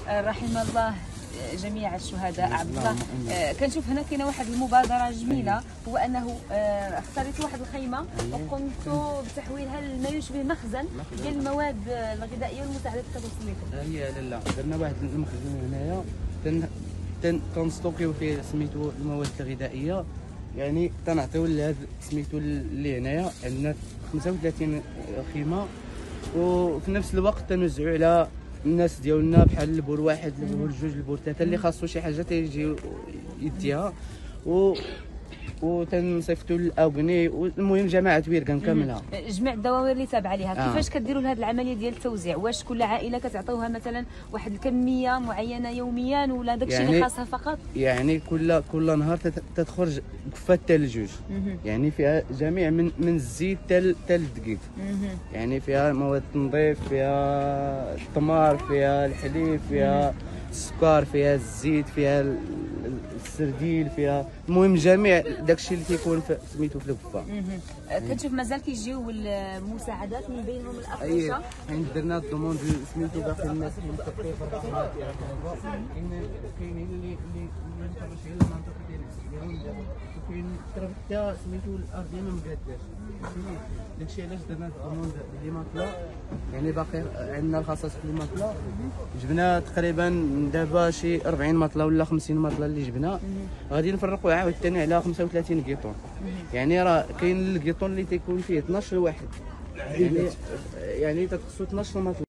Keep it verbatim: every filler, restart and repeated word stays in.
رحم الله جميع الشهداء. عبد الله، كنشوف هنا كاينه واحد المبادره جميله، هو انه اختاريتوا واحد الخيمه وقمتوا بتحويلها لما يشبه مخزن ديال المواد الغذائيه والمساعدات اللي كتوصل لكم. هي لالا درنا واحد المخزن هنايا تن كنستوكيو فيه سميتو المواد الغذائيه، يعني تنعطيو لهاد سميتو اللي هنايا عندنا خمسة وثلاثين خيمه، وفي نفس الوقت تنوزعوا على الناس ديالنا بحال البور واحد البور جوج البور ثلاثه اللي خاصو شي حاجه تيجي يديها، و وتنصيفطوا الاغني، والمهم جماعه ويركان كاملها جميع الدواوير اللي تابعه ليها. آه. كيفاش كديروا لهذه العمليه ديال التوزيع؟ واش كل عائله كتعطيوها مثلا واحد الكميه معينه يوميا، ولا داكشي يعني اللي خاصها فقط؟ يعني كل كل نهار تتخرج كفه حتى الجوج، يعني فيها جميع من من الزيت حتى الدقيق، يعني فيها مواد التنظيف، فيها التمر، فيها الحليب، فيها السكر، فيها الزيت، فيها السرديل، فيها المهم جميع داكشي اللي كيكون سميتو في الكفه. كتشوف مازال كيجيو المساعدات من بينهم الافرشه؟ اي حين درنا الدوموند سميتو باقي الناس اللي متفقين في الرقمات كاينين اللي اللي متفقين على المنطقه ديالهم، وكاين حتى سميتو الارضيه ما مقاداش، داكشي علاش درنا الدوموند اللي ماكله، يعني باقي عندنا الخصاص في الماكله. جبنا تقريبا دابا شي أربعين مطله ولا خمسين مطله اللي جبنا، غادي نفرقوا عاوتاني على خمسة وثلاثين كيطون، يعني راه كاين الكيطون اللي تيكون فيه اثناش واحد، يعني يعني تتخصو اثناش مطله.